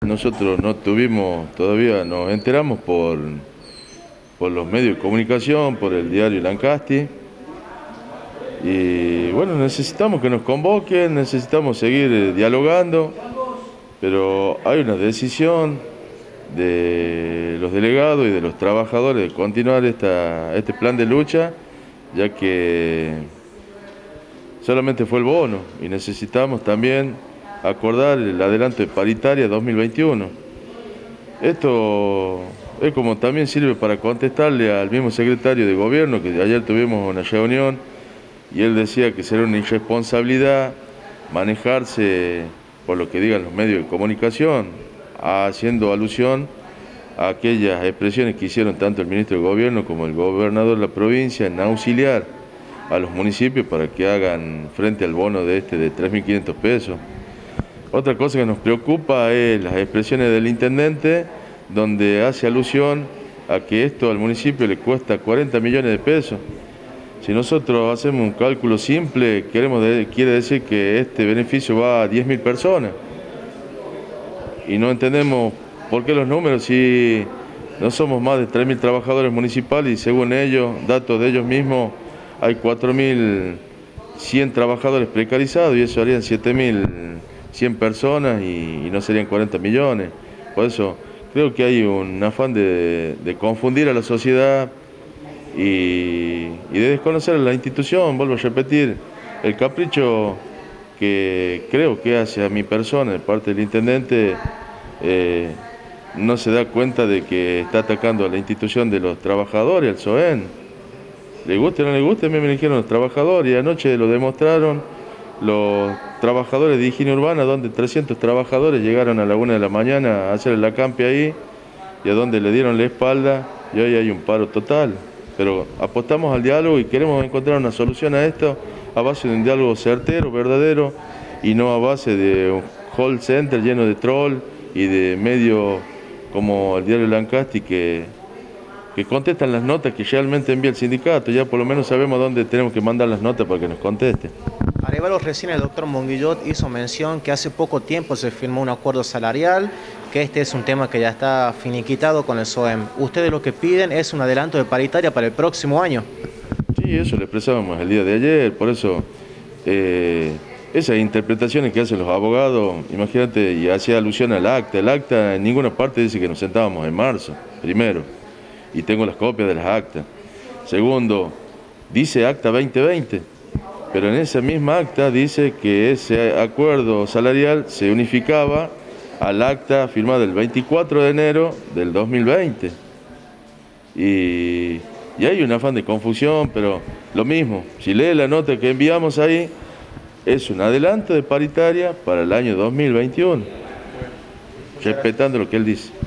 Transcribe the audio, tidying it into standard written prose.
nosotros no tuvimos, todavía nos enteramos por los medios de comunicación, por el diario Lancasti. Y bueno, necesitamos que nos convoquen, necesitamos seguir dialogando, pero hay una decisión de los delegados y de los trabajadores de continuar este plan de lucha, ya que solamente fue el bono y necesitamos también acordar el adelanto de paritaria 2021. Esto es como también sirve para contestarle al mismo secretario de gobierno, que ayer tuvimos una reunión y él decía que será una irresponsabilidad manejarse por lo que digan los medios de comunicación, haciendo alusión a aquellas expresiones que hicieron tanto el ministro de Gobierno como el gobernador de la provincia en auxiliar a los municipios para que hagan frente al bono de 3.500 pesos. Otra cosa que nos preocupa es las expresiones del intendente, donde hace alusión a que esto al municipio le cuesta 40 millones de pesos. Si nosotros hacemos un cálculo simple, quiere decir que este beneficio va a 10.000 personas. Y no entendemos por qué los números, si no somos más de 3.000 trabajadores municipales y según ellos, datos de ellos mismos, hay 4.100 trabajadores precarizados y eso harían 7.100 personas y no serían 40 millones. Por eso creo que hay un afán de confundir a la sociedad y de desconocer a la institución. Vuelvo a repetir, el capricho que creo que hace a mi persona de parte del intendente no se da cuenta de que está atacando a la institución de los trabajadores, al SOEN. Le guste o no le guste, a mí me eligieron los trabajadores y anoche lo demostraron los trabajadores de higiene urbana, donde 300 trabajadores llegaron a la 1 de la mañana a hacer el acampe ahí y a donde le dieron la espalda y hoy hay un paro total. Pero apostamos al diálogo y queremos encontrar una solución a esto a base de un diálogo certero, verdadero, y no a base de un call center lleno de troll y de medios como el diario Lancasti que contestan las notas que realmente envía el sindicato. Ya por lo menos sabemos dónde tenemos que mandar las notas para que nos contesten. Arevalo, recién el doctor Monguillot hizo mención que hace poco tiempo se firmó un acuerdo salarial, que este es un tema que ya está finiquitado con el SOEM. Ustedes lo que piden es un adelanto de paritaria para el próximo año. Sí, eso lo expresábamos el día de ayer, por eso esas interpretaciones que hacen los abogados, imagínate, y hacía alusión al acta. El acta en ninguna parte dice que nos sentábamos en marzo, primero, y tengo las copias de las actas. Segundo, dice acta 2020. Pero en esa misma acta dice que ese acuerdo salarial se unificaba al acta firmada el 24 de enero del 2020. Y hay un afán de confusión, pero lo mismo, si lee la nota que enviamos ahí, es un adelanto de paritaria para el año 2021, respetando lo que él dice.